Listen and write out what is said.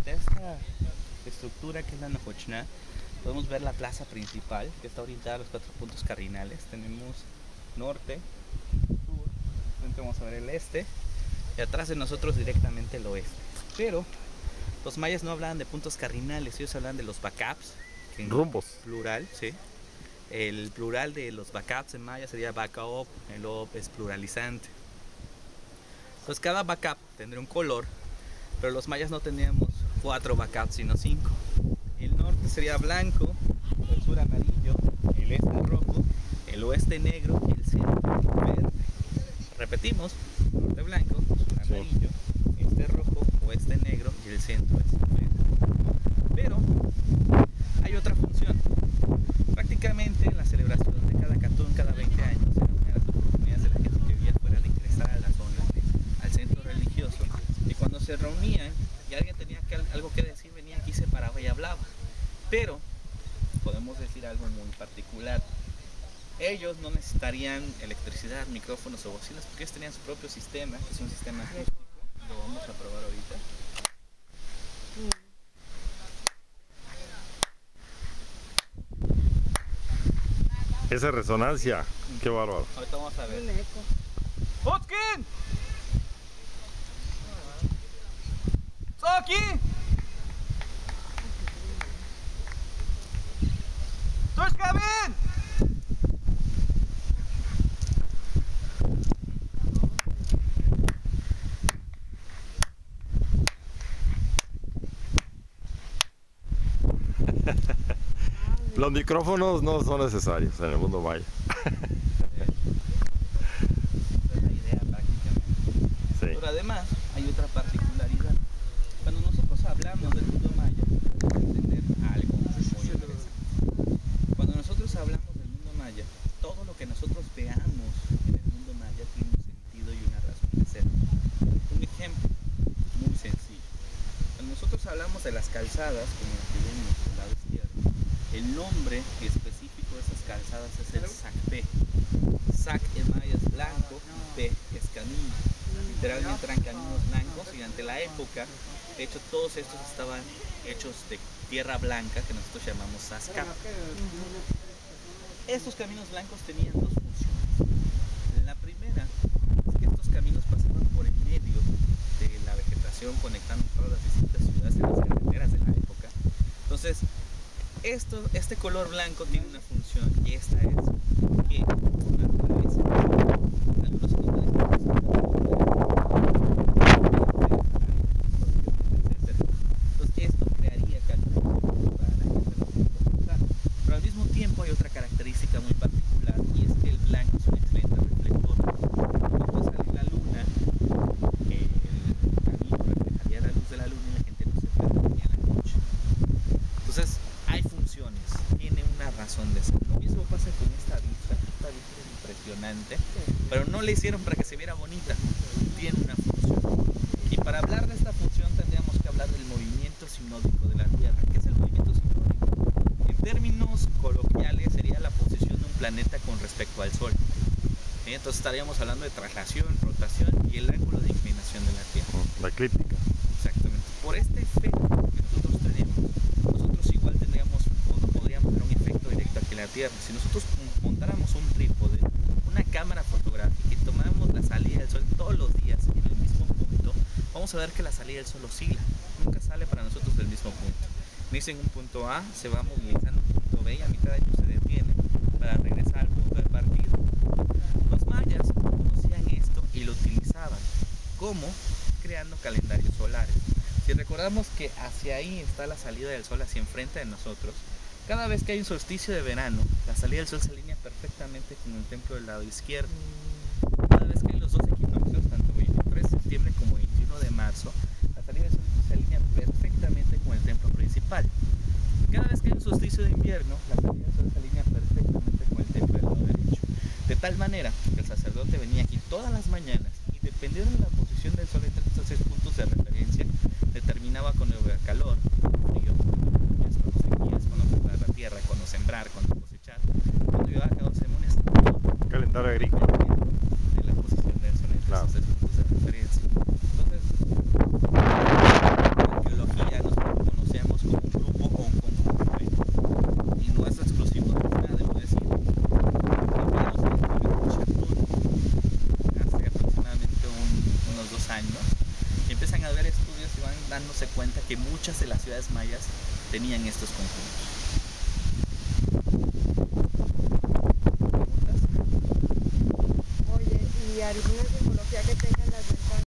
frente a esta estructura que es la Nojochná, podemos ver la plaza principal que está orientada a los 4 puntos cardinales. Tenemos norte, sur, frente vamos a ver el este y atrás de nosotros directamente el oeste. Pero los mayas no hablaban de puntos cardinales, ellos hablaban de los backups, rumbos. Plural, sí. El plural de los backups en maya sería backup, el op es pluralizante. Entonces cada backup tendría un color, pero los mayas no teníamos 4 backups sino 5. El norte sería blanco, el sur amarillo, el este rojo, el oeste negro y el centro verde. Repetimos, norte blanco, sur amarillo, este rojo, oeste negro y el centro es verde. Pero hay otra función. Prácticamente la celebración de cada cantón cada 20 años era una de las oportunidades de la gente que vivía fuera de ingresar a la zona, al centro religioso, y cuando se reunían y alguien tenía algo que decir, venía aquí, se paraba y hablaba. Pero podemos decir algo muy particular: ellos no necesitarían electricidad, micrófonos o bocinas, porque ellos tenían su propio sistema, que es un sistema acústico. Lo vamos a probar ahorita. Esa resonancia, qué bárbaro. Ahorita vamos a ver. Un eco. ¡Otskin! ¡Soki! ¡Tushkabin! Los micrófonos no son necesarios en el mundo maya. Esa es la idea prácticamente. Sí. Pero además hay otra particularidad. Cuando nosotros hablamos del mundo maya, tenemos que entender algo muy interesante. Cuando nosotros hablamos del mundo maya, todo lo que nosotros veamos en el mundo maya tiene un sentido y una razón de ser. Un ejemplo muy sencillo. Cuando nosotros hablamos de las calzadas, como las que vemos del lado izquierdo, el nombre específico de esas calzadas es el Sacpé. Sac en maya es blanco y P es camino. Literalmente eran caminos blancos, y ante la época, de hecho, todos estos estaban hechos de tierra blanca, que nosotros llamamos Sascap. Estos caminos blancos tenían dos funciones. La primera es que estos caminos pasaban por el medio de la vegetación, conectando todas las distintas ciudades en las carreteras de la época. Entonces, este color blanco tiene una función, y esta es que por naturaleza algunos animales, entonces esto crearía calor para la gente no poder. Pero al mismo tiempo hay otra característica muy particular, y es que el blanco es un excelente reflector. Cuando sale la luna, el camino reflejaría la luz de la luna y la gente no se perdería en la noche. Entonces hay funciones, tiene una razón de ser. Lo mismo pasa con esta vista es impresionante, pero no la hicieron para que se viera bonita, tiene una función. Y para hablar de esta función tendríamos que hablar del movimiento sinódico de la Tierra. ¿Qué es el movimiento sinódico? En términos coloquiales sería la posición de un planeta con respecto al Sol. Entonces estaríamos hablando de traslación, rotación y el ángulo de inclinación de la Tierra. La eclíptica. Exactamente. Por este efecto que nosotros tenemos, nosotros igual tendríamos, podríamos tener un efecto directo aquí en la Tierra. Si nosotros montáramos un trípode, una cámara fotográfica, y tomáramos la salida del Sol todos los días en el mismo punto, vamos a ver que la salida del Sol oscila. Nunca sale para nosotros del mismo punto. Dicen un punto A, se va movilizando un punto B y a mitad de año se detiene para regresar al punto de partida. Los mayas conocían esto y lo utilizaban. ¿Cómo? Creando calendarios solares. Si recordamos que hacia ahí está la salida del Sol, hacia enfrente de nosotros, cada vez que hay un solsticio de verano, la salida del Sol se alinea perfectamente con el templo del lado izquierdo. Cada vez que hay los dos equinoccios, tanto 23 de septiembre como 21 de marzo, la salida del Sol se alinea perfectamente con el templo principal. Cada vez que hay un solsticio de invierno, la salida del Sol se alinea perfectamente con el templo del lado derecho. De tal manera que el sacerdote venía aquí todas las mañanas y, dependiendo de la posición del Sol entre estos 6 puntos de referencia, determinaba cuando iba a calor, frío, cuando sequías, cuando preparar la tierra, cuando sembrar, cuando cosechar, cuando iba a cabo ceremonias, Calendario agrícola. de la posición del Sol entre Claro. esos 6 puntos de referencia. Entonces, la arqueología nos empiezan a ver estudios y van dándose cuenta que muchas de las ciudades mayas tenían estos conjuntos. Oye, ¿y algunas